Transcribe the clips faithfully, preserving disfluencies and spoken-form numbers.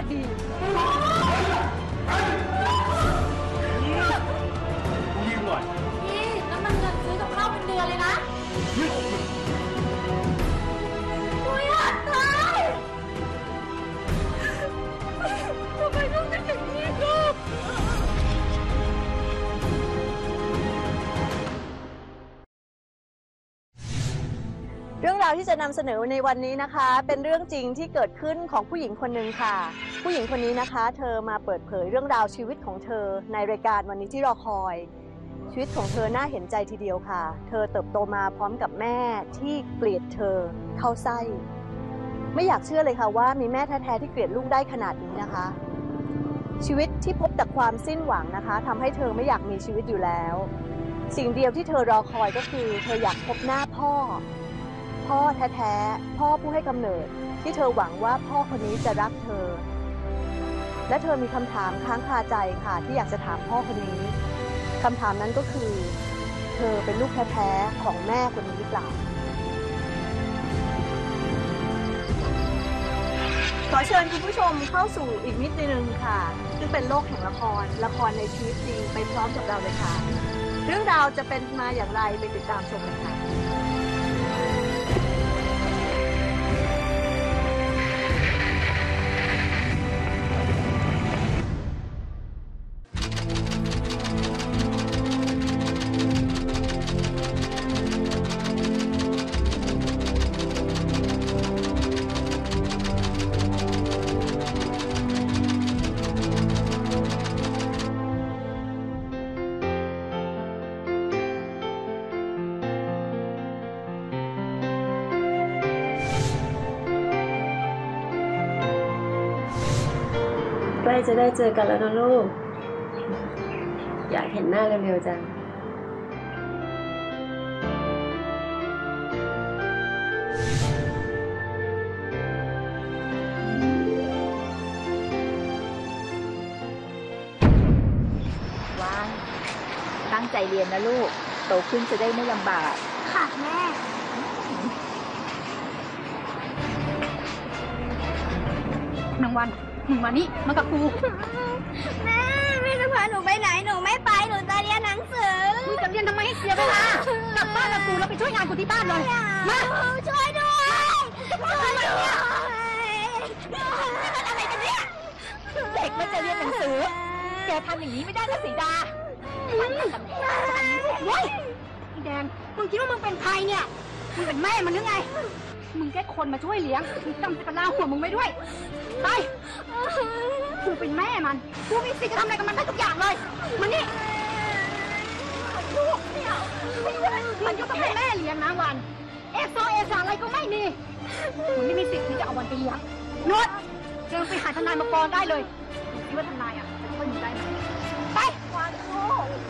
ดียิ่งหน่อยนี่น้ำมันเงินซื้อกับข้าวเป็นเดือนเลยนะโอ้ยหัดตายทำไมต้องเป็นอย่างนี้ลูกเรื่องราวที่จะนำเสนอในวันนี้นะคะเป็นเรื่องจริงที่เกิดขึ้นของผู้หญิงคนหนึ่งค่ะผู้หญิงคนนี้นะคะเธอมาเปิดเผยเรื่องราวชีวิตของเธอในรายการวันนี้ที่รอคอยชีวิตของเธอน่าเห็นใจทีเดียวค่ะเธอเติบโตมาพร้อมกับแม่ที่เกลียดเธอเข้าไส้ไม่อยากเชื่อเลยค่ะว่ามีแม่แท้ๆที่เกลียดลูกได้ขนาดนี้นะคะชีวิตที่พบแต่ความสิ้นหวังนะคะทำให้เธอไม่อยากมีชีวิตอยู่แล้วสิ่งเดียวที่เธอรอคอยก็คือเธออยากพบหน้าพ่อพ่อแท้ๆพ่อผู้ให้กำเนิดที่เธอหวังว่าพ่อคนนี้จะรักเธอและเธอมีคำถามค้างคาใจค่ะที่อยากจะถามพ่อคนนี้คำถามนั้นก็คือเธอเป็นลูกแท้ๆของแม่คนนี้หรือเปล่าขอเชิญคุณผู้ชมเข้าสู่อีกมิติหนึ่งค่ะซึ่งเป็นโลกแห่งละครละครในชีวิตจริงไปพร้อมกับเราเลยค่ะเรื่องราวจะเป็นมาอย่างไรไปติดตามชมกันค่ะใกล้จะได้เจอกันแล้วนะลูกอยากเห็นหน้าเร็วๆจังวานตั้งใจเรียนนะลูกโตขึ้นจะได้ไม่ลำบากค่ะแม่นางวันหนึ่งวันนี้มากับกูแม่แม่จะพาหนูไปไหนหนูไม่ไปหนูจะเรียนหนังสือมึงจะเรียนทำไมให้เสียเวลากลับบ้านกับกูแล้วไปช่วยงานกูที่บ้านเลยมาช่วยด้วยช่วยด้วยอะไรกันเนี่ยเด็กมันจะเรียนหนังสือแกทำอย่างนี้ไม่ได้นะสีดาเฮ้ยอีแดงมึงคิดว่ามึงเป็นใครเนี่ยมึงเป็นแม่มันหรือไงมึงแค่คนมาช่วยเลี้ยงมึงจำจะกระลาหัวมึงไม่ด้วยไปกูเป็นแม่มันกูมีสิทธิ์จะทำอะไรกับมันได้ทุกอย่างเลยมันนี่ลูกเนี่ยไม่ได้มันก็ต้องเป็นแม่เลี้ยงนะวันเอสโซเอสอะไรก็ไม่มีมึงไม่มีสิทธิ์ที่จะเอาวันไปเลี้ยงนวดเดินไปหาทนายมาฟ้องได้เลยคิดว่าทนายอ่ะจะช่วยมึงได้ไหมไปวันโง่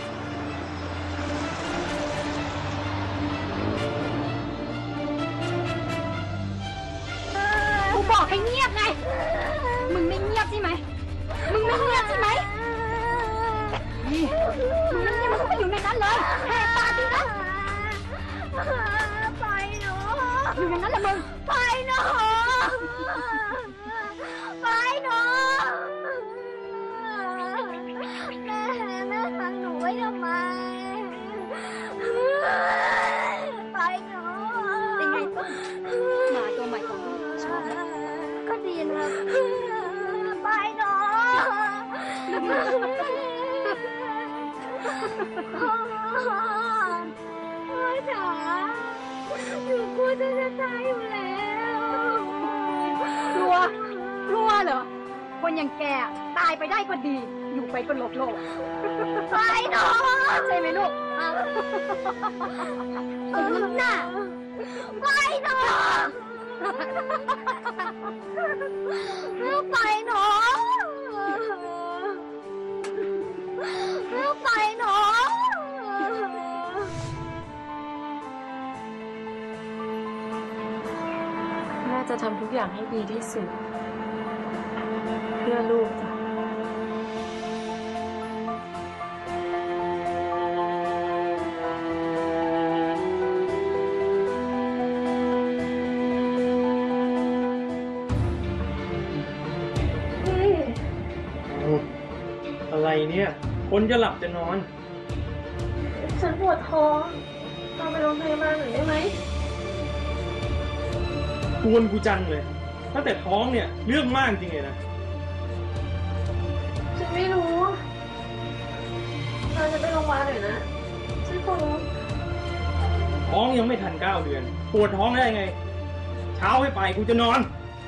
กูบอกให้เงียบไงมึงไม่เงียบใช่ไหมมึงไม่เงียบใช่ไหมนี่มึงไม่เงียบมึงไปอยู่ในนั้นเลยแหกปากดินะไปหนูอยู่ในนั้นแหละมึงไปหนูไปหนูแม่แม่ฟังหนูไว้ทำไมไปหนูเป็นไงต้นหมาตัวใหม่ของลูกชอบก็ดีนะไปหนูพ่อพ่อจ๋าอยู่กูจะจะตายอยู่แล้วกลัวกลัวเหรอคนอย่างแกตายไปได้ก็ดีอยู่ไปก็โลกโลกไปหนูใช่ไหมลูกน่ะไปหนูไปหนูไปหนูแม่จะทำทุกอย่างให้ดีที่สุดเพื่อลูกจ้ะเนี่ย คนจะหลับจะนอนฉันปวดท้องเราไปโรงพยาบาลหน่อยได้ไหมกวนกูจังเลยตั้งแต่ท้องเนี่ยเรื่องมากจริงเลยนะฉันไม่รู้เราจะไปโรงพยาบาลหน่อยนะฉันขอร้องท้องยังไม่ทันเก้าเดือนปวดท้องได้ไง เช้าให้ไปกูจะนอน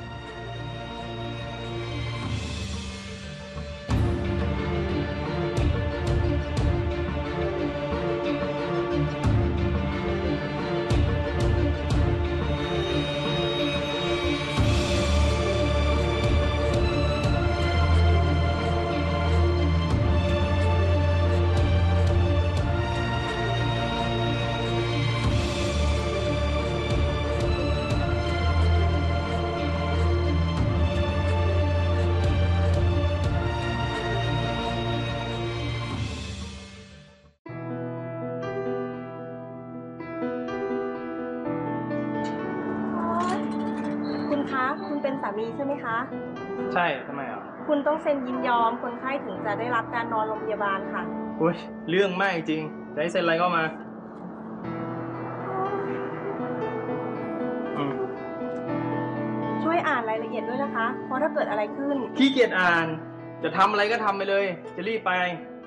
คุณคะ คุณเป็นสามีใช่ไหมคะใช่ทำไมอ่ะคุณต้องเซ็นยินยอมคนไข้ถึงจะได้รับการนอนโรงพยาบาลค่ะอุ้ยเรื่องมากจริงจะให้เซ็นอะไรก็มาอืมช่วยอ่านรายละเอียดด้วยนะคะ เพราะถ้าเกิดอะไรขึ้นขี้เกียจอ่าน จะทำอะไรก็ทำไปเลย จะรีบไป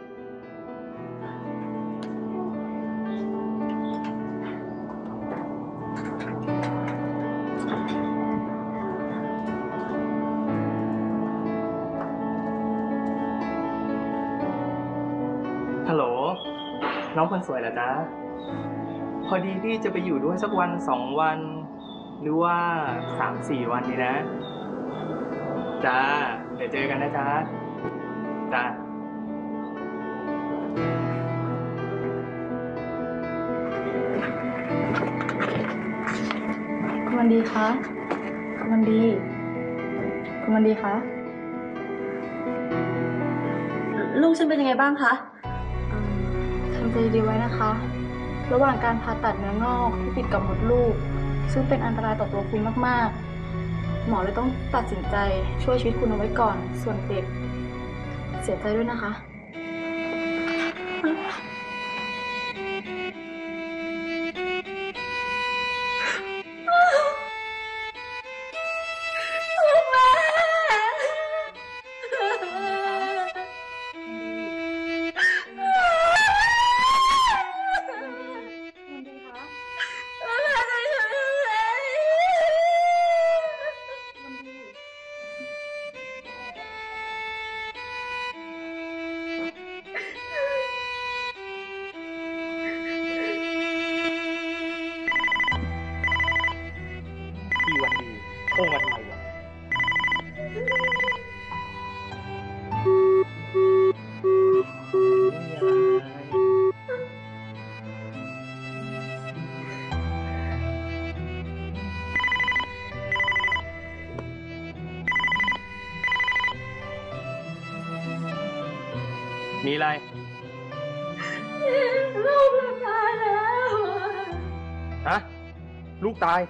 ฮัลโหล น้องคนสวยเหรอจ๊ะ พอดีพี่จะไปอยู่ด้วยสักวันสองวัน หรือว่าสามสี่วันนี้นะ จ้า เดี๋ยวเจอกันนะจ๊ะ จ้าคุณวันดีคะคุณวันดี คุณวันดีคะลูกฉันเป็นยังไงบ้างคะเอ่อทำใจดีไว้นะคะ ระหว่างการผ่าตัดเนื้องอกที่ติดกับมดลูก ซึ่งเป็นอันตรายต่อตัวคุณมากๆ หมอเลยต้องตัดสินใจช่วยชีวิตคุณเอาไว้ก่อน ส่วนเด็กเสียใจด้วยนะคะพี่วันดีโอ้วันใหม่วะมีอะไรลูกเราตายแล้วฮะ ลูกตาย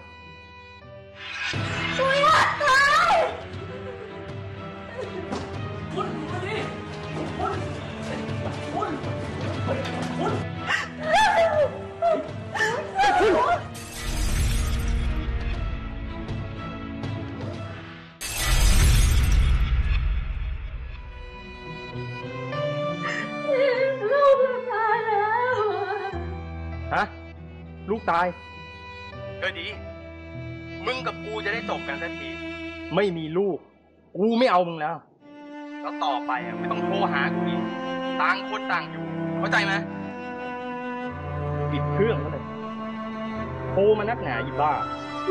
ลูกเราตายแล้วฮะ ลูกตายก็ดี มึงกับกูจะได้จบกันสักที ไม่มีลูก กูไม่เอามึงแล้ว แล้วต่อไปอ่ะไม่ต้องโทรหากูอีก ต่างคนต่างอยู่ เข้าใจไหมปิดเครื่องแล้วเลยโทรมานักหนาอีบ้า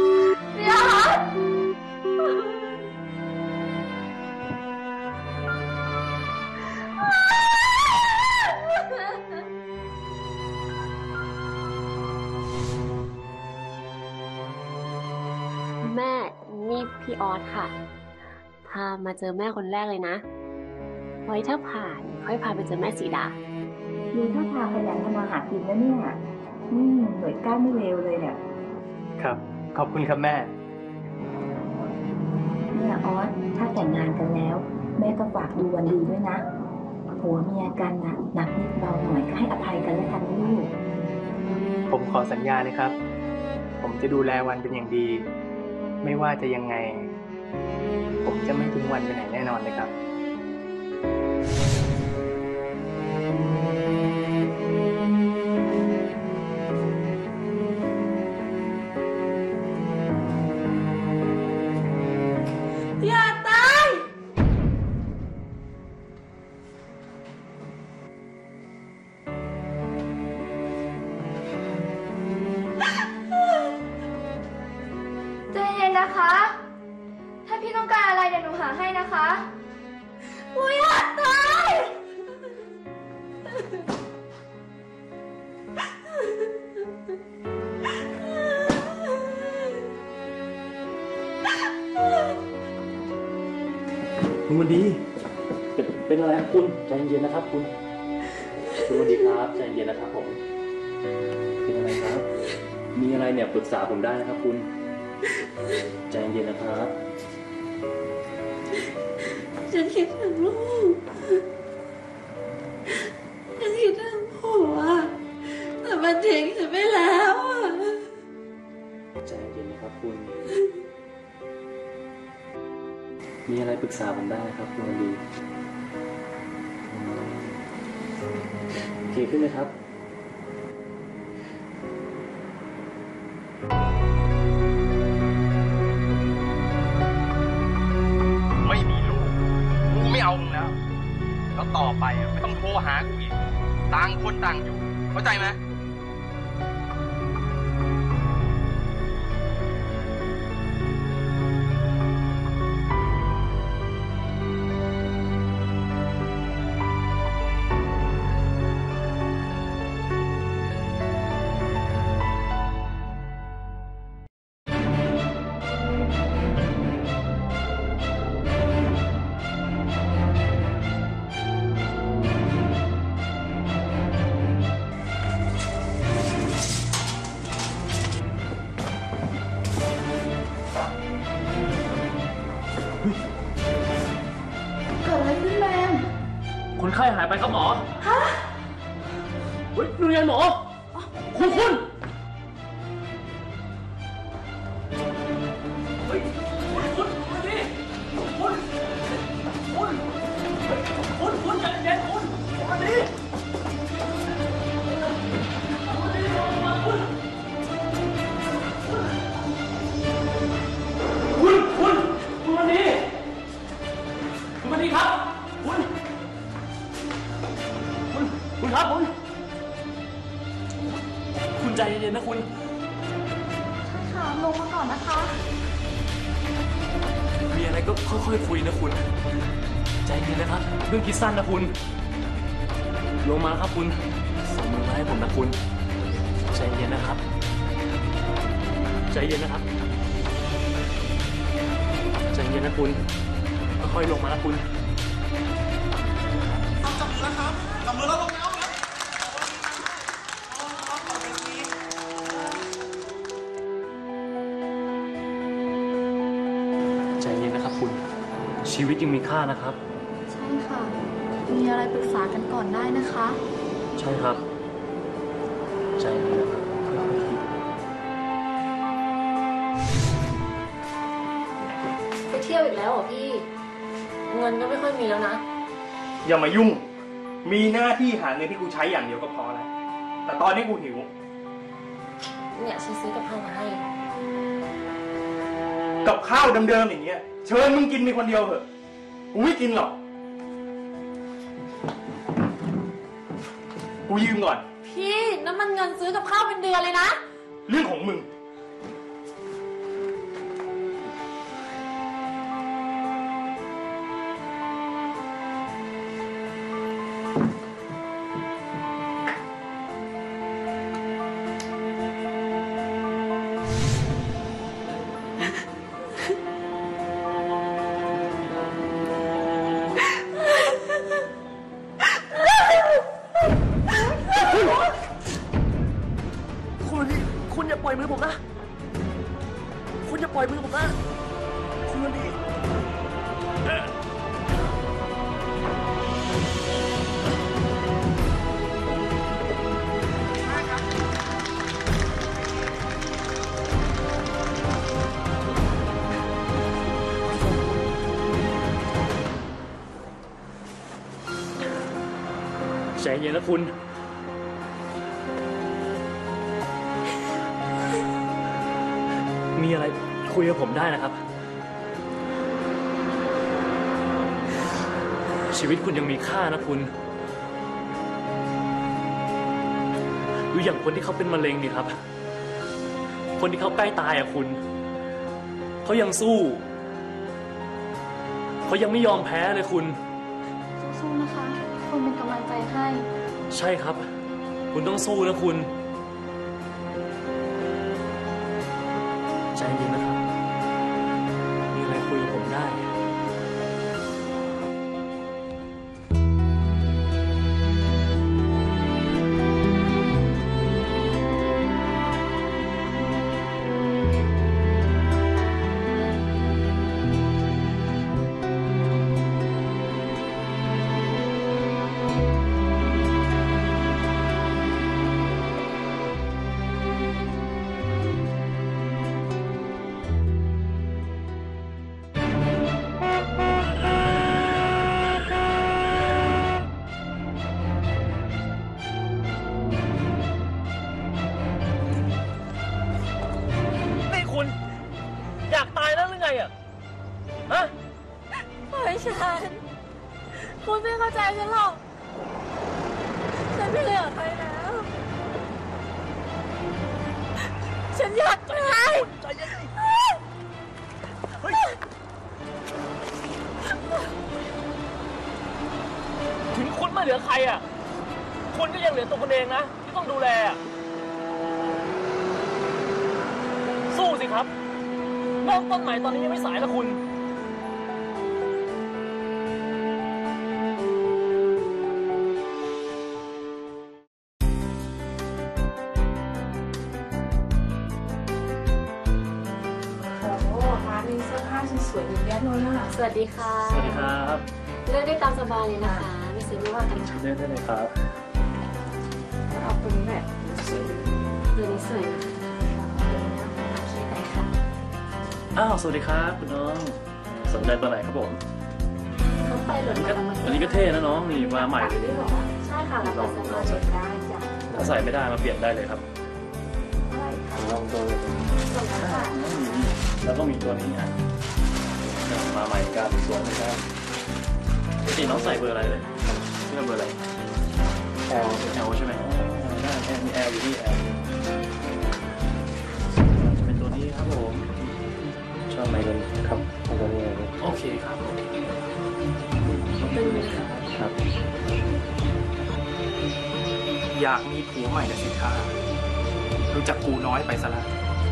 แม่ นี่พี่ออสค่ะ พามาเจอแม่คนแรกเลยนะ ไว้ถ้าผ่านค่อยพาไปเจอแม่สีดาดูท่าทางขยันทำมาหากินนะเนี่ยอืมหน่วยก้านไม่เลวเลยเนี่ยครับ ขอบคุณครับแม่เนี่ยออสถ้าแต่งงานกันแล้ว แม่ก็ฝากดูวันดีด้วยนะผัวเมียกันนะหนักนิดเบาหน่อยก็ให้อภัยกันแล้วกันลูกผมขอสัญญาเลยครับ ผมจะดูแลวันเป็นอย่างดี ไม่ว่าจะยังไง ผมจะไม่ทิ้งวันไปไหนแน่นอนเลยครับอย่าตาย ใจเย็นนะคะ ถ้าพี่ต้องการอะไรเดี๋ยวหนูหาให้นะคะหนูอยากตายคุณวันดีเป็นเป็นอะไรครับคุณใจเย็นนะครับคุณคุณวันดีครับใจเย็นนะครับผมเป็นอะไรครับมีอะไรเนี่ยปรึกษาผมได้นะครับคุณใจเย็นนะครับฉันคิดถึงลูกฉันคิดถึงผัวแต่มันทิ้งฉันไปแล้วอะใจเย็นนะครับคุณมีอะไรปรึกษาผมได้นะครับคุณวันดีโอเคขึ้นไหมครับไม่มีลูก กูไม่เอามึงแล้ว แล้วต่อไปอ่ะไม่ต้องโทรหากูอีก ต่างคนต่างอยู่ เข้าใจไหมเกิดอะไรขึ้นแมนคนไข้หายไปครับหมอฮะเฮ้ยดูยังหมอคุณคุณเฮ้ยคุณคุณมาดิคุณคุณคุณคุณใจเย็นคุณมาดิคุณคุณคุณมาดิคุณมาดิครับคุณคุณคุณครับคุณคุณใจเย็นๆนะคุณค่ะลงมาก่อนนะคะมีอะไรก็ค่อยๆคุยนะคุณใจเย็นนะครับเรื่องคิดสั้นนะคุณลงมาครับคุณส่งมือมาให้ผมนะคุณใจเย็นนะครับใจเย็นนะครับใจเย็นนะคุณค่อยๆลงมานะคุณจับมือแล้วครับจับมือแล้วลงแล้วนะใจเย็นนะครับคุณชีวิตยังมีค่านะครับใช่ค่ะ มีอะไรปรึกษากันก่อนได้นะคะใช่ครับใจเย็นนะครับค่อยๆคิดไปเที่ยวอีกแล้วเหรอพี่ เงินก็ไม่ค่อยมีแล้วนะอย่ามายุ่ง มีหน้าที่หาเงินที่กูใช้อย่างเดียวก็พอแล้ว แต่ตอนนี้กูหิวเนี่ยฉันซื้อกับข้าวมาให้กับข้าวเดิมๆอย่างเงี้ย เชิญมึงกินมีคนเดียวเถอะ กูไม่กินหรอก กูยืมก่อนพี่น้ำมันเงินซื้อกับข้าวเป็นเดือนเลยนะเรื่องของมึงคุณนี่คุณอย่าปล่อยมือผมนะ คุณอย่าปล่อยมือผมนะ คุณนี่เย็นนะคุณมีอะไรคุยกับผมได้นะครับชีวิตคุณยังมีค่านะคุณดูอย่างคนที่เขาเป็นมะเร็งนี่ครับคนที่เขาใกล้ตายอะคุณเขายังสู้เขายังไม่ยอมแพ้เลยคุณสู้นะคะคุณเป็นกำลังใจให้ใช่ครับคุณต้องสู้นะคุณใจเย็นนะครับมีอะไรคุยกับผมได้อยากตายแล้วหรือไงอ่ะฮะปล่อยฉันคุณไม่เข้าใจฉันหรอกฉันไม่เหลือใครแล้วฉันอยากตายใจเย็นๆเฮ้ยถึงคุณไม่เหลือใครอ่ะคุณก็ยังเหลือตัวคุณเองนะที่ต้องดูแลสู้สิครับเริ่มต้นใหม่ตอนนี้ยังไม่สายแล้วคุณโอ้ร้านนี้เสื้อผ้าสวยๆอย่างแยะเลยอ่ะสวัสดีค่ะสวัสดีครับเลือกได้ตามสบายเลยนะคะไม่ซื้อไม่ว่ากันค่ะเลือกได้เลยครับเอาตัวนี้แหละสวยตัวนี้สวยนะโอเคได้ค่ะอ้าวสวัสดีครับคุณน้องสนใจตัวไหนครับผมเขาไปหล่นมาอันนี้ก็เท่นะน้องนี่มาใหม่เลยใช่ค่ะเราไปสามารถเช็คได้จ้ะถ้าใส่ไม่ได้มาเปลี่ยนได้เลยครับลองตัวเลยแล้วก็มีตัวนี้อ่ะมาใหม่การสวยนะครับปกติน้องใส่เบอร์อะไรเลยนี่เบอร์อะไร L L ใช่ไหมได้ L มี L อยู่ที่ L จะเป็นตัวนี้ครับผมชอบไหมตัวนี้ครับตัวนี้โอเคครับเป็นไหมคะครับอยากมีผัวใหม่นะสิท่ารู้จักกูน้อยไปซะละ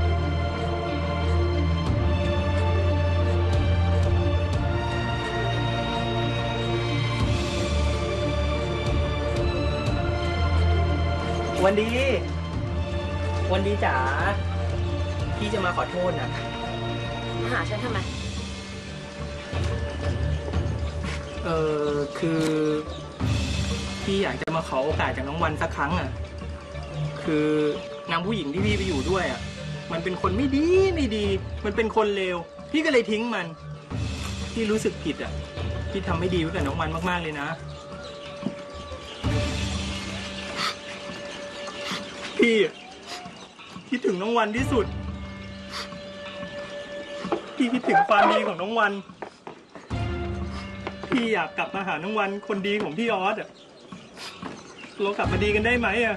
วันดี วันดีจ๋า พี่จะมาขอโทษนะมาหาฉันทำไมเออคือพี่อยากจะมาขอโอกาสจากน้องวันสักครั้งอ่ะ คือนางผู้หญิงที่พี่ไปอยู่ด้วยอ่ะ มันเป็นคนไม่ดีไม่ดี มันเป็นคนเลว พี่ก็เลยทิ้งมัน พี่รู้สึกผิดอ่ะ พี่ทำไม่ดีไว้กับน้องวันมากๆเลยนะ พี่คิดถึงน้องวันที่สุด พี่คิดถึงความดีของน้องวัน พี่อยากกลับมาหาน้องวันคนดีของพี่ออสอ่ะ เรากลับมาดีกันได้ไหมอ่ะ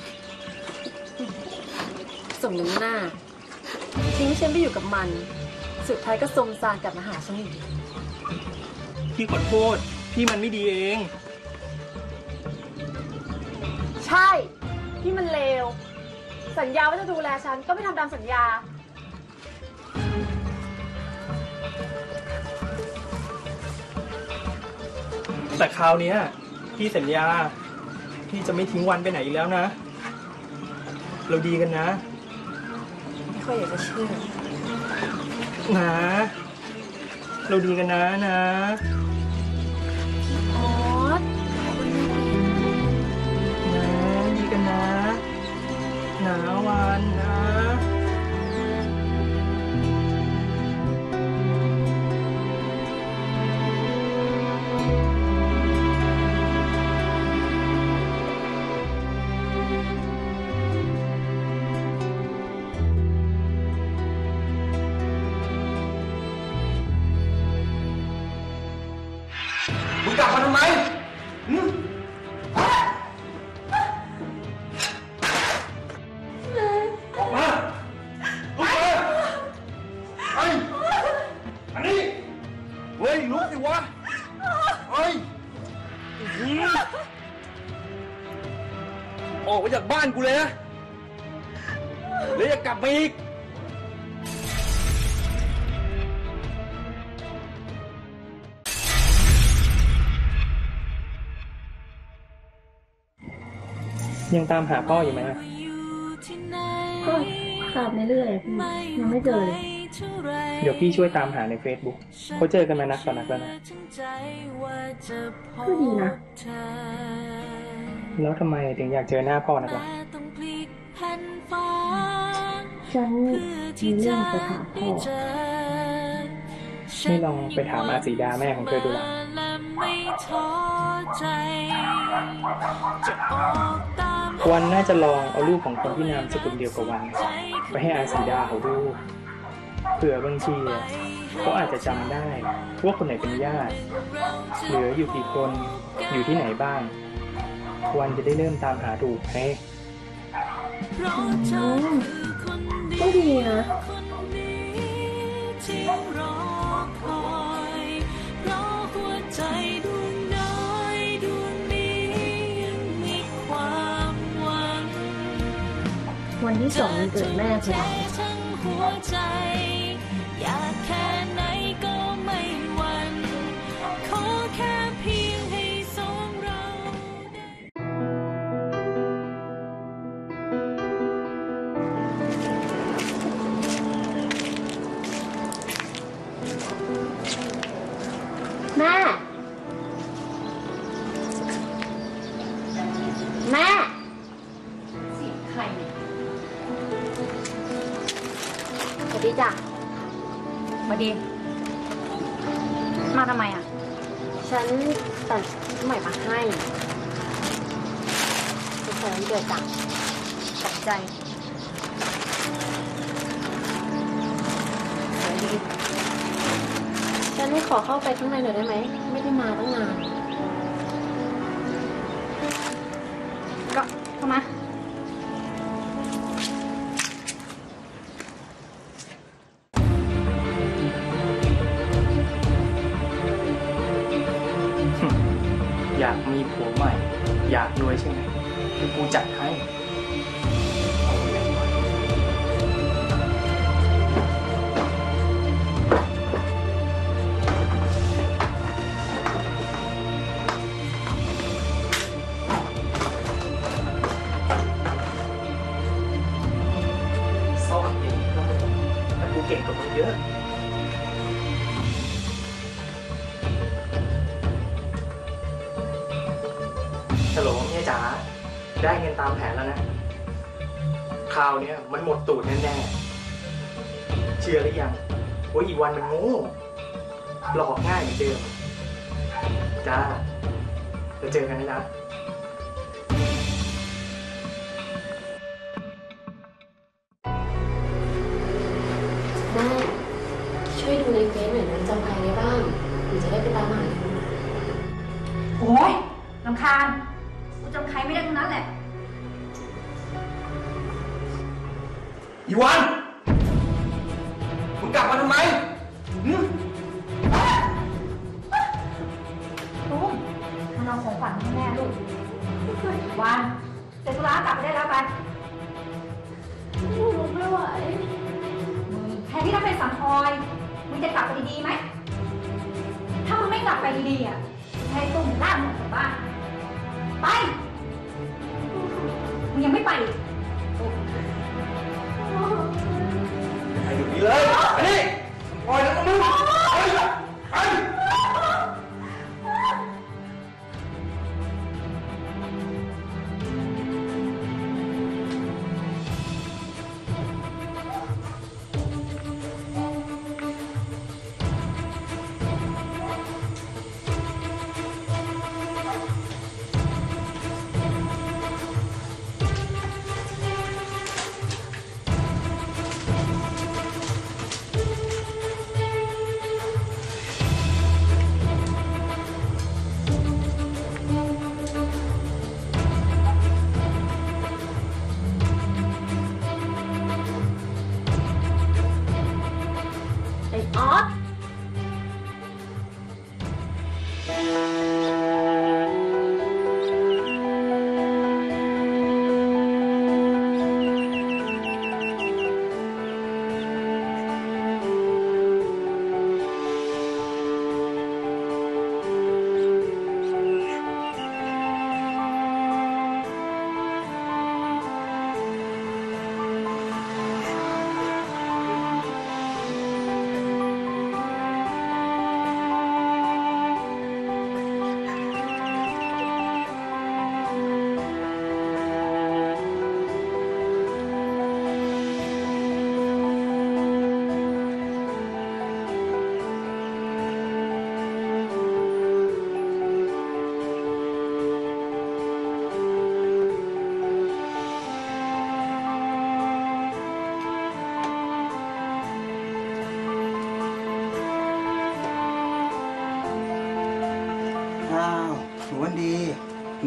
ส่งน้ำหน้าทิ้งฉันไปอยู่กับมันสุดท้ายก็สมซานกลับมาหาฉันอีกพี่ขอโทษ พี่มันไม่ดีเองใช่พี่มันเลวสัญญาว่าจะดูแลฉันก็ไม่ทำตามสัญญาแต่คราวนี้พี่สัญญาพี่จะไม่ทิ้งวันไปไหนอีกแล้วนะ เราดีกันนะไม่ค่อยอยากจะเชื่อนะเราดีกันนะนะออสนะดีกันนะนะวันนะานกูเลยนะแล้วอย่ากลับมาอีกยังตามหาพ่ออยู่ไหมก็ขาดเรื่อยๆพี่ยังไม่เจอเลยเดี๋ยวพี่ช่วยตามหาใน Facebook เขาเจอกันมานักต่อนักแล้วนะก็ดีนะแล้วทำไมถึงอยากเจอหน้าพ่อนักล่ะฉันมีเรื่องจะถามพ่อไม่ลองไปถามอาสีดาแม่ของเธอดูล่ะวันน่าจะลองเอารูปของคนที่นามสกุลเดียวกับวันไปให้อาสีดาเขาดูเผื่อบางทีเขาอาจจะจำได้ว่าคนไหนเป็นญาติเหลืออยู่กี่คนอยู่ที่ไหนบ้างวันจะได้เริ่มตามหาถูกให้ก็ดีนะวันที่สองวันเกิดแม่พอดีอยากแค่ไหนก็ไม่หวั่นขอแค่เพียงให้สองเราแม่ แม่เสียงใครสวัสดีจ้ะสวัสดีมาทำไมอ่ะฉันตัดใหม่มาให้เป็นแฟนเกิดจ้ะขอบใจสวัสดีฉันไม่ขอเข้าไปข้างในหน่อยได้ไหมไม่ได้มาตั้งนานก็เข้ามาอยากมีผัวใหม่อยากรวยใช่ไหมเดี๋ยวกูจัดให้ซ่อนเองก็ไม่รู้แต่กูเก่งกว่ามึงเยอะฮัลโหลเมียจ๋าได้เงินตามแผนแล้วนะคราวนี้มันหมดตูดแน่ๆเชื่อหรือยังว่าอีกวันมันโง่หลอกง่ายเหมือนเดิมจ้าจะเจอกันนะนะแม่ช่วยดูในเฟซหน่อยนะจำใครได้บ้างหนูจะได้ไปตามหาโอ้ยรำคาญกูจำใครไม่ได้ทั้งนั้นแหละอีวัน มึงกลับมาทำไมหืมตุ้มมันเอาของฝันให้แม่ลูกวันเสร็จธุระกลับไปได้แล้วไปลูกไม่ไหวมึงแทนที่จะเป็นสัมพอยมึงจะกลับไปดีๆไหมถ้ามึงไม่กลับไปดีๆอ่ะให้ตุ้มลากมึงกลับบ้านไปมึงยังไม่ไปอีกไปอยู่นี่เลยไปนี่ปล่อยแล้วมึงไปไป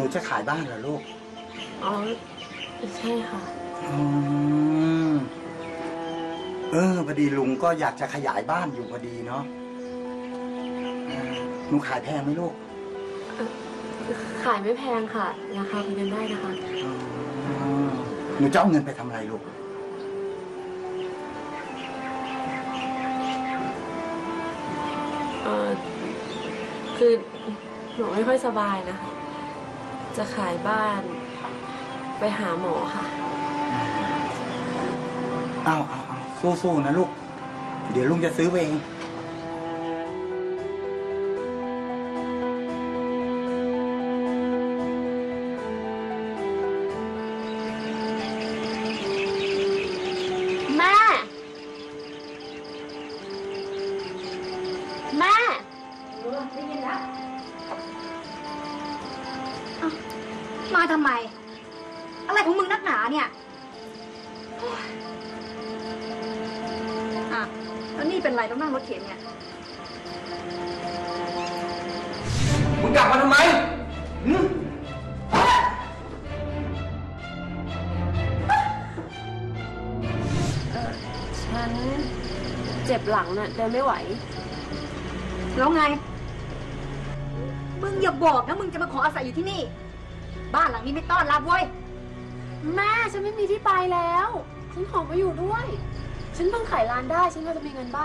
จะขายบ้านเหรอลูกอ๋อ ใช่ค่ะอืมเออพอดีลุงก็อยากจะขยายบ้านอยู่พอดีเนาะอ่าหนูขายแพงไหมลูกขายไม่แพงค่ะ ราคาคุยกันได้นะคะอ๋อหนูจะเอาเงินไปทำอะไรลูกเออคือหนูไม่ค่อยสบายนะคะ จะขายบ้านไปหาหมอค่ะเอาเอาเอาสู้ๆนะลูก เดี๋ยวลุงจะซื้อไปเองแม่ แม่เออได้ยินแล้วเอ้ามาทำไม อะไรของมึงนักหนาเนี่ยโอ๊ยอ่ะแล้วนี่เป็นไรต้องนั่งรถเข็นเนี่ยมึงกลับมาทำไมหืมฉันเจ็บหลังน่ะเดินไม่ไหวแล้วไง มึงอย่าบอกนะมึงจะมาขออาศัยอยู่ที่นี่ บ้านหลังนี้ไม่ต้อนรับเว้ยแม่ฉันไม่มีที่ไปแล้ว ฉันขอมาอยู่ด้วย ฉันเพิ่งขายร้านได้ ฉันก็จะมีเงินบ้าง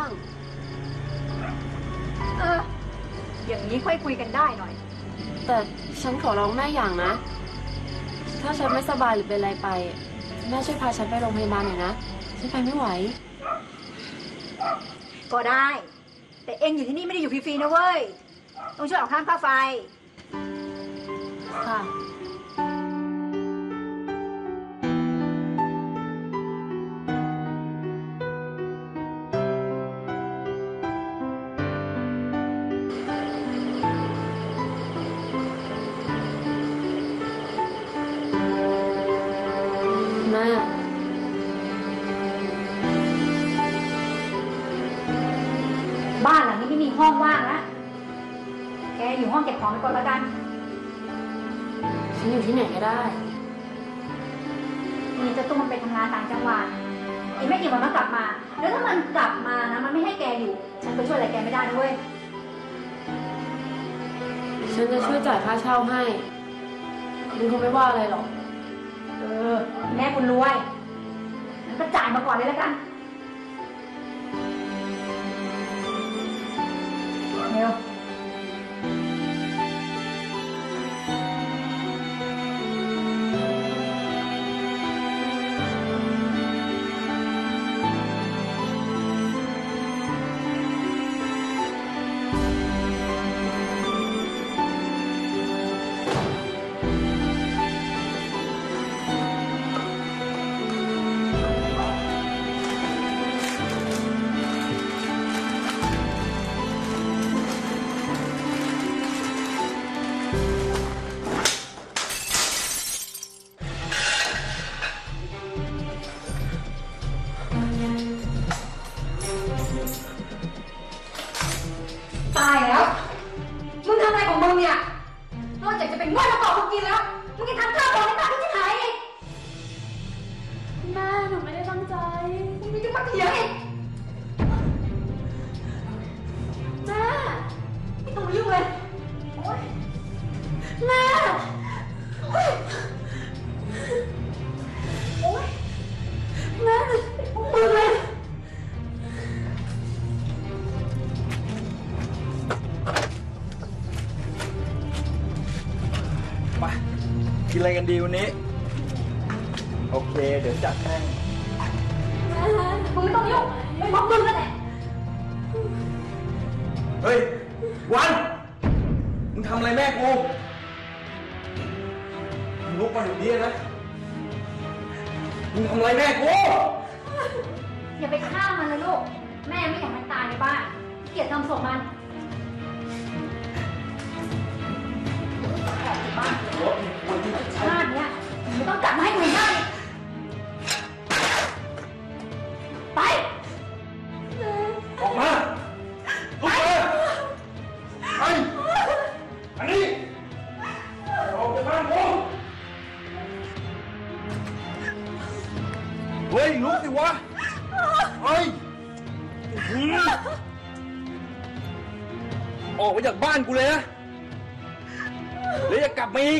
เออ อย่างนี้ค่อยคุยกันได้หน่อยแต่ฉันขอร้องแม่อย่างนะ ถ้าฉันไม่สบายหรือเป็นอะไรไป แม่ช่วยพาฉันไปโรงพยาบาลหน่อยนะ ฉันไปไม่ไหวก็ได้ แต่เองอยู่ที่นี่ไม่ได้อยู่ฟรีๆนะเว้ย ต้องช่วยออกค่าค่าไฟค่ะ แม่บ้านหลังนี้ไม่มีห้องว่างแล้ว แกอยู่ห้องเก็บของไปก่อนแล้วกันฉันอยู่ที่ไหนก็ได้นี่จะตุ้มมันไปทำงานต่างจังหวัดอีกไม่กี่วันมันกลับมา แล้วถ้ามันกลับมานะ มันไม่ให้แกอยู่ ฉันก็ช่วยอะไรแกไม่ได้ด้วยฉันจะช่วยจ่ายค่าเช่าให้ลุงคงไม่ว่าอะไรหรอกเออ แม่คุณรวยงั้นก็จ่ายมาก่อนเลยแล้วกันเร็ว ตายแล้ว มึงทำอะไรของมึงเนี่ย นอกจากจะเป็นง่วยมาต่อมึงกินแล้ว มึงยังทำข้าวของในบ้านที่จะขายอีกแม่หนูไม่ได้ตั้งใจมึงยังจะมาเถียงอีกแม่ไม่ต้องมายุ่งเลย โอ๊ยแม่โอ๊ย โอ๊ยแม่มึงเลยไปกินอะไรกันดีวันนี้ โอเค เดี๋ยวจัดให้มึงไม่ต้องยุ่งไม่มองมึงนั่นแหละเฮ้ย วัน มึงทำอะไรแม่กูมึงลุกมาอยู่ดีนะ มึงทำอะไรแม่กูอย่าไปฆ่ามันเลยลูก แม่ไม่อยากมันตายในบ้านขี้เกียจทำศพมันออกจากบ้านเถอะชาติเนี้ยไม่ต้องกลับมาให้หนูได้ไปออกมาลุกมาไปอันนี้ออกจากบ้านกูเฮ้ยลุกสิวะเฮ้ยออกไปจากบ้านกูเลยนะแล้วอย่ากลับมาอีก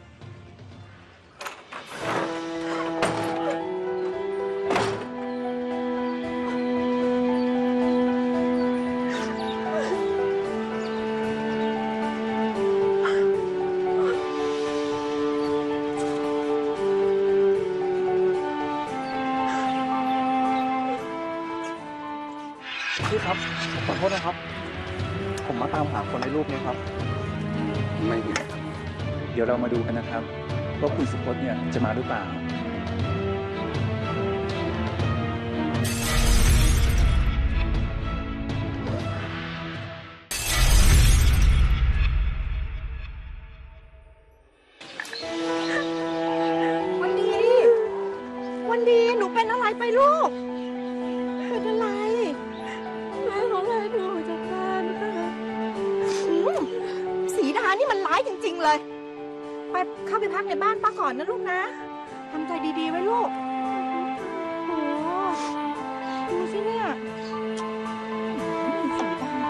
พี่ครับขอโทษนะครับผมมาตามหาคนในรูปนี้ครับไม่ดีเดี๋ยวเรามาดูกันนะครับว่าคุณสุพจน์เนี่ยจะมาหรือเปล่าวันดีวันดีหนูเป็นอะไรไปลูกเป็นอะไรแม่เขาไล่หนูออกจากบ้านค่ะสีดานี่มันร้ายจริงๆเลยไปเข้าไปพักในบ้านป้าก่อนนะลูกนะทำใจดีๆไว้ลูกโอ้ดูสิเนี่ยสีดา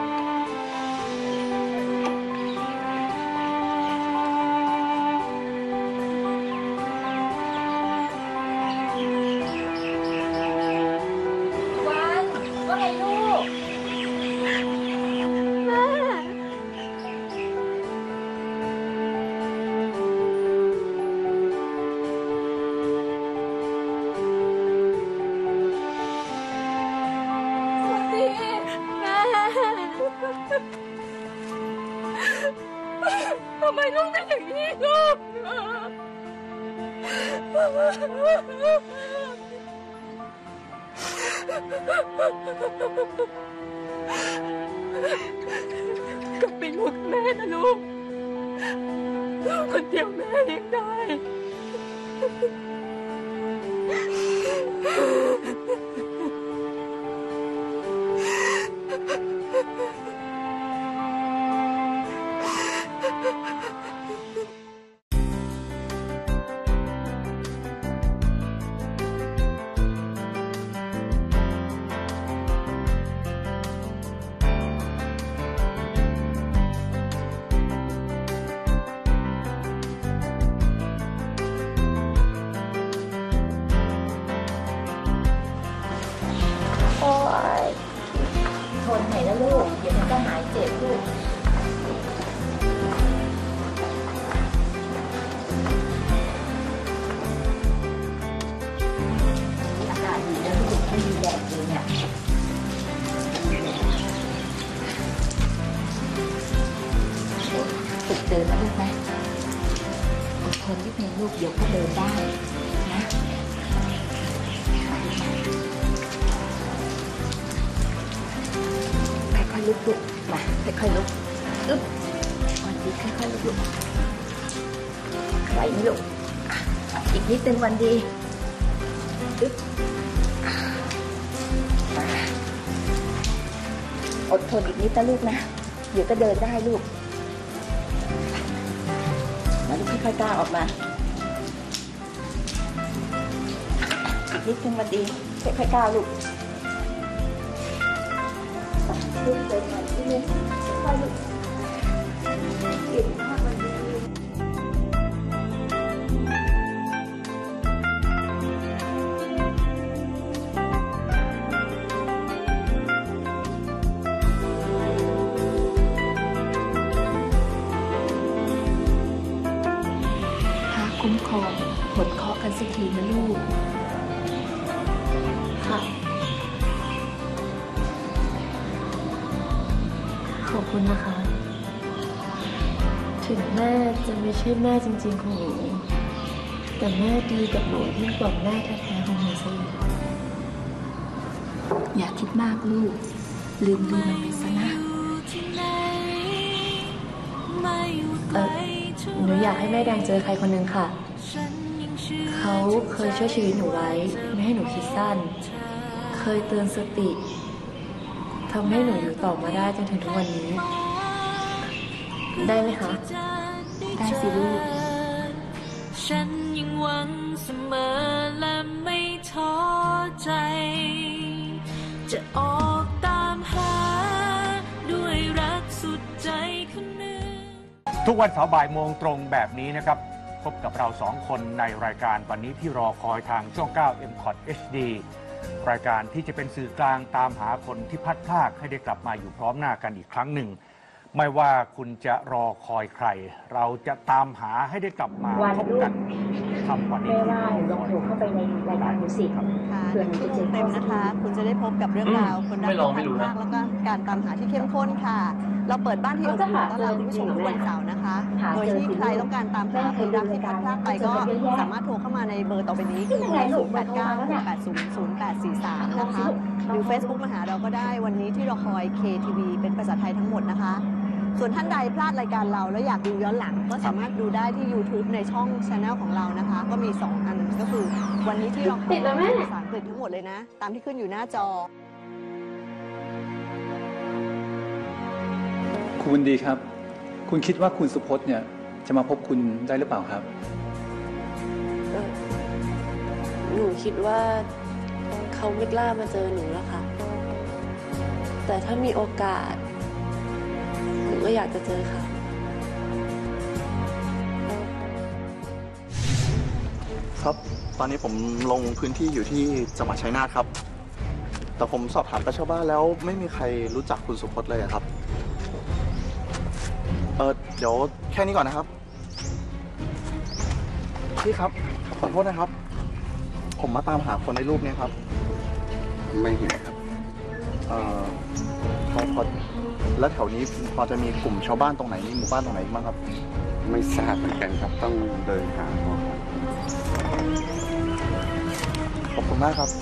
วันว่าไงลูกแม่ทำไมลูกเป็นอย่างนี้ลูกกลับไปอยู่กับแม่นะลูกคนเดียวแม่เลี้ยงได้โอ้ยทนหน่อยนะลูกเดี๋ยวมันก็หายเจ็บลูกอากาศดีนะลูกไม่มีแดดเลยเนี่ยฝึกเดินนะลูกนะอดทนนิดนึงลูกเดี๋ยวก็เดินได้นะค่อยๆลุกลุกมาค่อยๆลุกอึ๊บวันดีค่อยๆลุกลุกไหวไหมลูกอีกนิดนึงวันดีอึ๊บมาอดทนอีกนิดนะลูกนะเดี๋ยวก็เดินได้ลูกมาลูกค่อยๆก้าวออกมาอีกนิดนึงวันดีค่อยๆก้าวลูกลูกเดินมาที่นี่ค่อยลูกเก่งมากวันนี้พระคุ้มครองหดเคราะห์กันสักทีนะลูกค่ะขอบคุณนะคะ ถึงแม่จะไม่ใช่แม่จริงๆของหนูแต่แม่ดีกับหนูยิ่งกว่าแม่แท้ๆของหนูซะอีกอย่าคิดมากลูกลืมลืมมันไปซะนะเออหนูอยากให้แม่แดงเจอใครคนหนึ่งค่ะ เขาเคยช่วยชีวิตหนูไว้ไม่ให้หนูคิดสั้น เคยเตือนสติทำให้หนูอยู่ต่อมาได้จนถึงทุกวันนี้ ได้ไหมคะได้สิลูกฉันยังหวังเสมอและไม่ท้อทุกวันเสาร์บ่ายโมงตรงแบบนี้นะครับพบกับเราสองคนในรายการวันนี้ที่รอคอยทางช่อง เก้า เอ็ม คอท เอช ดี รายการที่จะเป็นสื่อกลางตามหาคนที่พลัดพรากให้ได้กลับมาอยู่พร้อมหน้ากันอีกครั้งหนึ่งไม่ว่าคุณจะรอคอยใครเราจะตามหาให้ได้กลับมาพบกันทำวันนี้ที่รอคอยเข้าไปในรายการมิวสิกค่ะเพื่อนชั่วโมงเต็มนะคะ คุณจะได้พบกับเรื่องราวคนรักที่พันมากแล้วก็การตามหาที่เข้มข้นค่ะ เราเปิดบ้านที่อบอุ่นต้อนรับคุณผู้ชมทุกวันเสาร์นะคะโดยที่ใครต้องการตามหาคนรักที่พัดพรากไปก็สามารถโทรเข้ามาในเบอร์ต่อไปนี้คือศูนย์ แปด เก้า หก แปด ศูนย์ ศูนย์ แปด สี่ สามนะคะหรือ Facebook มาหาเราก็ได้วันนี้ที่รอคอย เค ที วี เป็นภาษาไทยทั้งหมดนะคะส่วนท่านใดพลาดรายการเราแล้วอยากดูย้อนหลังก็สามารถดูได้ที่ YouTube ในช่อง Channel ของเรานะคะก็มีสองอันก็คือวันนี้ที่เราคอยภาษาอังกฤษทั้งหมดเลยนะตามที่ขึ้นอยู่หน้าจอคุณดีครับคุณคิดว่าคุณสุพจน์เนี่ยจะมาพบคุณได้หรือเปล่าครับหนูคิดว่าเขาไม่กล้ามาเจอหนูแล้วค่ะแต่ถ้ามีโอกาสหนูก็อยากจะเจอค่ะครับตอนนี้ผมลงพื้นที่อยู่ที่จังหวัดชัยนาทครับแต่ผมสอบถามกับชาวบ้านแล้วไม่มีใครรู้จักคุณสุพจน์เลยครับเออเดี๋ยวแค่นี้ก่อนนะครับพี่ครับขอโทษนะครับผมมาตามหาคนในรูปนี้ครับไม่เห็นครับเอ่อพอพอแล้วแถวนี้พอจะมีกลุ่มชาวบ้านตรงไหนมีหมู่บ้านตรงไหนบ้างครับไม่ทราบเหมือนกันครับต้องเดินหาขอบคุณมากครับ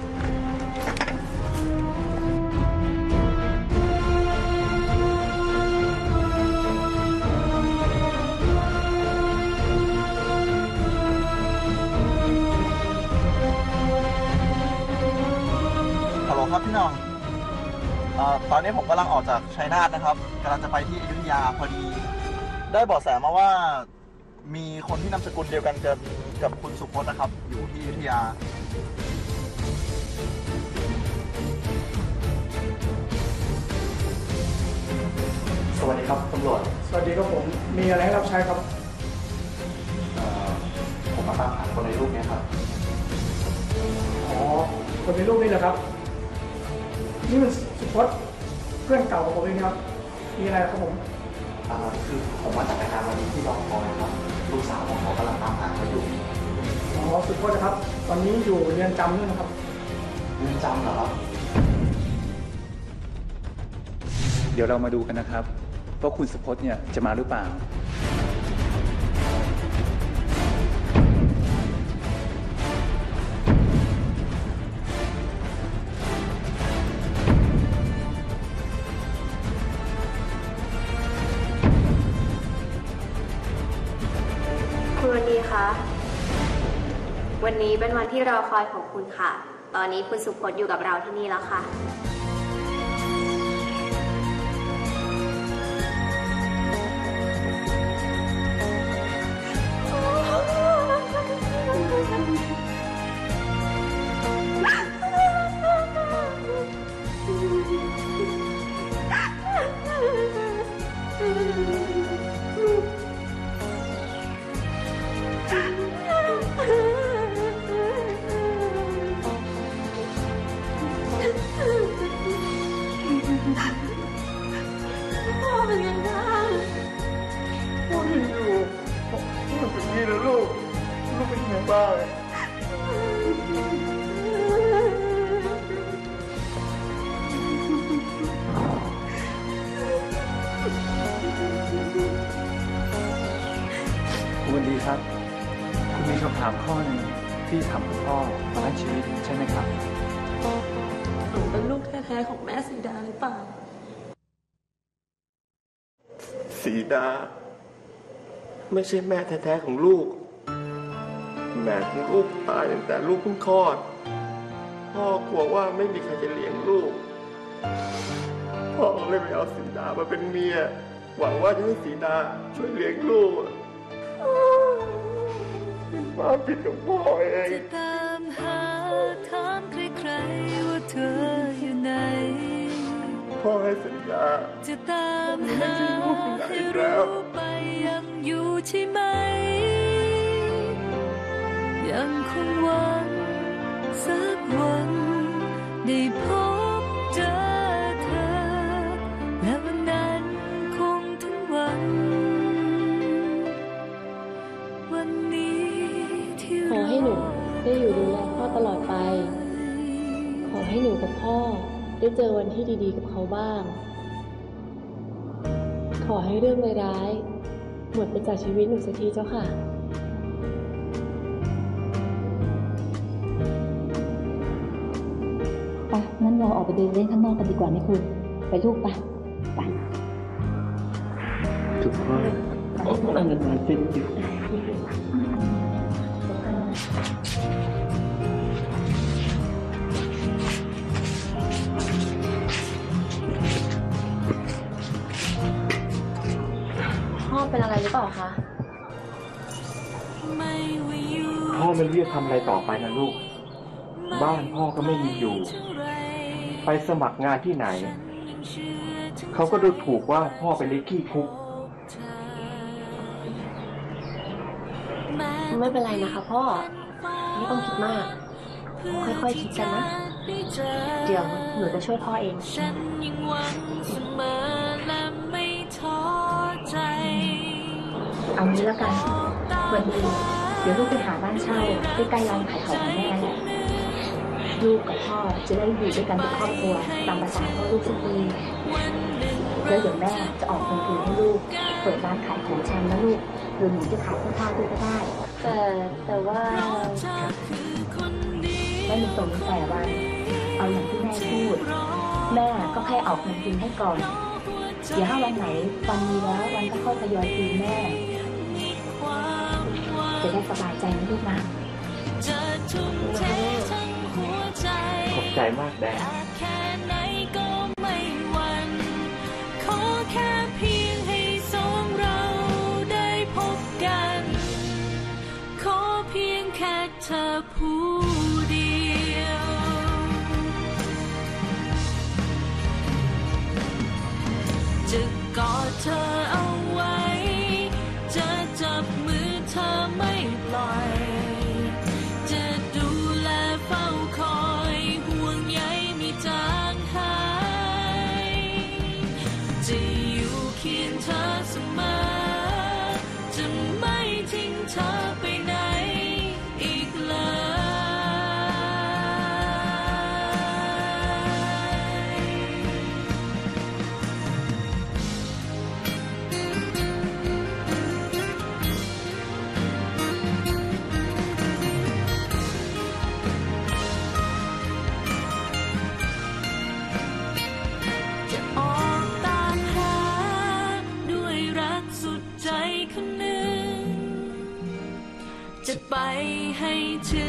ฮัลโหลครับพี่น้องตอนนี้ผมกำลังออกจากชัยนาทนะครับกำลังจะไปที่อยุธยาพอดีได้เบาะแสมาว่ามีคนที่นามสกุลเดียวกันกับกับคุณสุพจน์นะครับอยู่ที่อยุธยาสวัสดีครับตำรวจสวัสดีครับผมมีอะไรให้รับใช้ครับผมมาตามหาคนในรูปนี้ครับอ๋อคนในรูปนี้เหรอครับนี่มันสุพจน์เพื่อนเก่าของผมเองครับมีอะไรครับผมคือผมมาจากรายการวันนี้ที่รอคอยครับลูกสาวของเขากำลังตามหาเขาอยู่อ๋อสุพจน์นะครับตอนนี้อยู่เรือนจำด้วยนะครับเรือนจำเหรอครับเดี๋ยวเรามาดูกันนะครับว่าคุณสุพจน์เนี่ยจะมาหรือเปล่าคุณวันดีคะวันนี้เป็นวันที่รอคอยของคุณค่ะตอนนี้คุณสุพจน์อยู่กับเราที่นี่แล้วค่ะพ่อเป็นยังไงพ่อยังอยู่พ่อเป็นนี่แล้วลูกลูกเป็นยังไงบ้างคุณวันดีครับคุณมีคำถามข้อหนึ่งที่ถามคุณพ่อตอนชีวิตใช่ไหมครับหนูเป็นลูกแท้ๆของแม่สีดาหรือเปล่าสีดาไม่ใช่แม่แท้ๆของลูกแม่ของลูกตายตั้งแต่ลูกเพิ่งคลอดพ่อกลัวว่าไม่มีใครจะเลี้ยงลูกพ่อเลยไปเอาสีดามาเป็นเมียหวังว่าจะให้สีดาช่วยเลี้ยงลูกความผิดของพ่อเองจะตามหาถามใครๆว่าเธออยู่ไหนพ่อให้สัญญาจะตามหาให้รู้ไปยังอยู่ใช่ไหมยังคงหวังสักวันได้พบเจอเธอและวันนั้นคงถึงวันวันนี้ที่ขอให้หนูได้อยู่ดูแลพ่อตลอดไปขอให้หนูกับพ่อได้เจอวันที่ดีๆกับเขาบ้างขอให้เรื่องร้ายๆหมดไปจากชีวิตหนูสักทีเจ้าค่ะไปงั้นเราออกไปเดินเล่นข้างนอกกันดีกว่าไหมคุณไปลูกไปไปทุกคนออกมาเงินมาเป็นอยู่พ่อเป็นอะไรหรือเปล่าคะพ่อไม่รู้จะทำอะไรต่อไปนะลูก บ้านพ่อก็ไม่มีอยู่ ไปสมัครงานที่ไหน เขาก็ดูถูกว่าพ่อเป็นเด็กขี้คุกไม่เป็นไรนะคะพ่อไม่ต้องคิดมากค่อยๆคิดกันนะเดี๋ยวหนูจะช่วยพ่อเองเอางี้แล้วกันวันนี้เดี๋ยวลูกไปหาบ้านเช่าใกล้ๆร้านขายของของแม่แหละลูกกับพ่อจะได้อยู่ด้วยกันเป็นครอบครัวตามภาษาพ่อลูกทุกปีแล้วเดี๋ยวแม่จะออกเงินทุนให้ลูกเปิดร้านขายของชำนะลูกหรือหนูจะขายเสื้อผ้าด้วยก็ได้แต่แต่ว่าไม่มีตรงแต่วันเอาอย่างที่แม่พูดแม่ก็แค่ออกเงินทุนให้ก่อนเดี๋ยวถ้าวันไหนวันมีแล้ววันก็ค่อยทยอยคืนแม่จะได้สบายใจนะลูกนะขอบใจมากแดงขอแค่เพียงให้สองเราได้พบกันขอเพียงแค่เธอผู้เดียวจะกอดเธอเอาไว้จะจับมือเธอไม่ปล่อยจะดูแลเฝ้าคอยห่วงใยไม่จางหายจะอยู่เคียงเธอเสมอจะไม่ทิ้งเธอไปไหนอีกเลยจะออกตามหาด้วยรักสุดใจคนหนึ่งจะไปให้ถึง